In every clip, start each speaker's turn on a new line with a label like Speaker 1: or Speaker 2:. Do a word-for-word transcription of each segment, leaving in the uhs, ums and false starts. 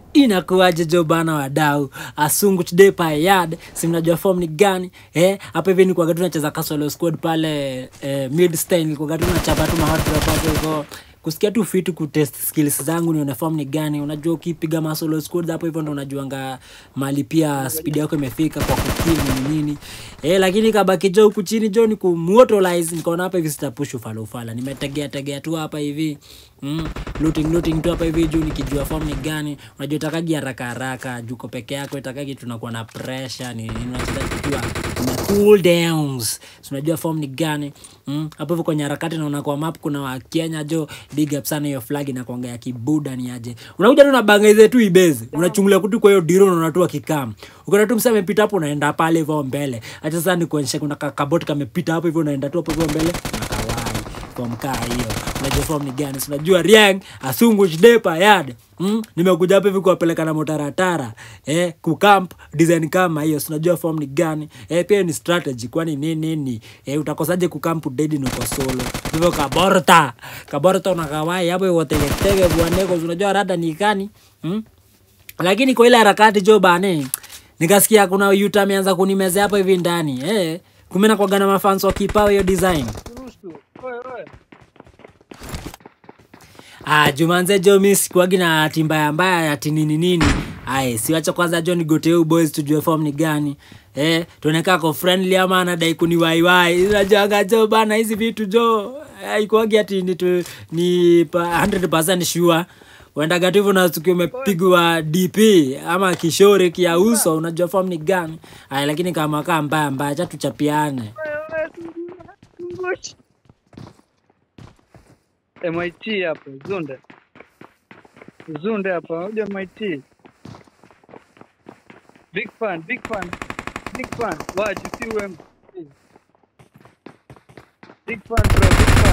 Speaker 1: Inakuaje jo bana wadau, asungu today pa yard, si mnajua form ni gani eh? Hapa hivi ni kwa gatu tunacheza casual squad pale eh, mid stain kwa gatu tunachapa tu hard drop hapo hivyo, kusikia tu fit ku test skills zangu nione form ni gani. Unajua ukipiga ma solo squad hapo hivyo ndo unajuanga mali pia speed yako imefika kwa kukill ni nini eh, lakini kabaki jo huku chini jo ni kumotolize. Nikaona hapa hivi sitapush ufala ufala, nimetegea tegea tu hapa hivi mm, looting looting tu hapa hivi juu nikijua form ni gani. Unajua itakagi haraka haraka juko peke yako, itakagi tunakuwa na pressure ni unacheza kitua na cool downs. Unajua form ni gani mm, hapo hivyo kwenye harakati naona kwa map kuna wa Kenya jo, big up sana hiyo flag na kuongea kibuda ni aje. Unakuja tu na bangaize tu ibeze, unachungulia kutu kwa hiyo diro na unatoa kikam. Ukiona tu msame pita hapo unaenda pale hivyo mbele. Acha sasa ni kuonyesha kuna kabot kamepita hapo hivyo unaenda tu hapo hivyo mbele na kawai kwa mkaa hiyo. Unajua form ni gani? Unajua Riang asungu depa yard. Mm, nimekuja hapa hivi kuwapeleka na motaratara eh, ku camp design kama hiyo. Unajua form ni gani? Eh, pia ni strategy kwani nini nini? Eh, utakosaje ku camp dead ni kwa solo. Hivyo kaborta. Kaborta unakawai hapo wote tege bwaneko. Unajua rada ni gani? Mm? Lakini kwa ile harakati jo bane, nikasikia kuna yuta ameanza kunimezea hapo hivi ndani. Eh, kumena kwa gana mafans wa kipao hiyo design. Ah, Jumanze jo miss kwa gina timba ya mbaya ati nini nini. Aye, siwacha kwanza John Goteu boys tujue form ni gani. Eh, tuoneka kwa friendly ama anadai kuni wai wai. Unajua jo bana hizi vitu jo. Haikuagi ati ni tu, ni one hundred percent sure. Wenda gatu hivyo na tukio umepigwa D P ama kishore kia uso, unajua form ni gani. Aye, lakini kama kaa mbaya mbaya acha tuchapiane.
Speaker 2: M I T hapa Zunde. Zunde hapa, hoja M I T. Big fan, big fan. Big fan. Watch you see him. Big fan bro, big fan.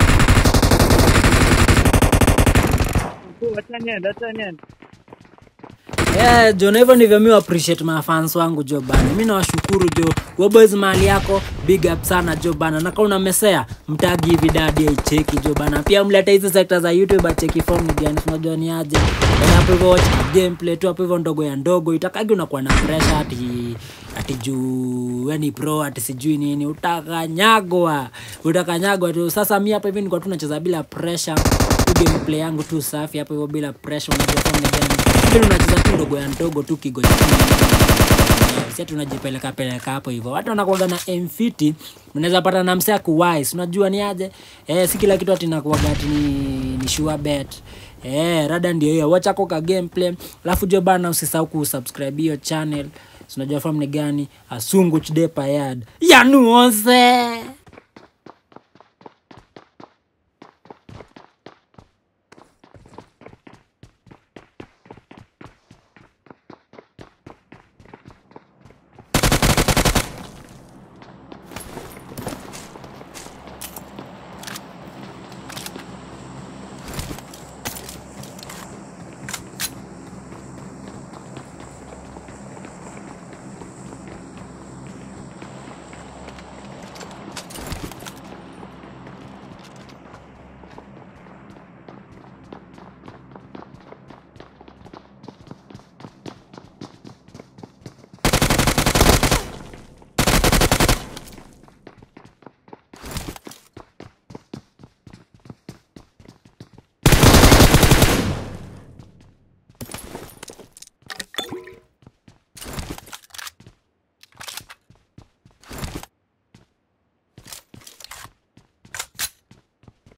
Speaker 2: Acha niende, acha niende.
Speaker 1: Yeah, jo never ndivyo mimi appreciate my fans wangu jo bana. Mimi nawashukuru jo. Wa boys mali yako big up sana jo bana. Na kama unamesea mtagi hivi dadi aicheki jo bana. Pia mleta hizo sectors za YouTube acheki form ni gani, unajua ni aje. Na hapo hivyo watch gameplay tu hapo hivyo ndogo ya ndogo. Itakagi unakuwa na pressure ati ati juu yani pro ati sijui nini, utakanyagwa. Utakanyagwa tu. Sasa mimi hapa hivi niko tu nacheza bila pressure. Gameplay yangu tu safi hapo hivyo bila pressure, unajua form ni gani. Ndio unacheza tu ndogo ya ndogo tu kigoja. Sisi tunajipeleka peleka hapo hivyo. Watu wanakuaga na M fifty, unaweza pata na msea kuwise. Unajua ni aje? Eh, si kila kitu ati nakuaga ati ni, ni sure bet. Eh, rada ndio hiyo. Wacha koka gameplay. Alafu jo bana usisahau kusubscribe hiyo channel. Unajua form ni gani? Asungu today pa yard. Ya nuose.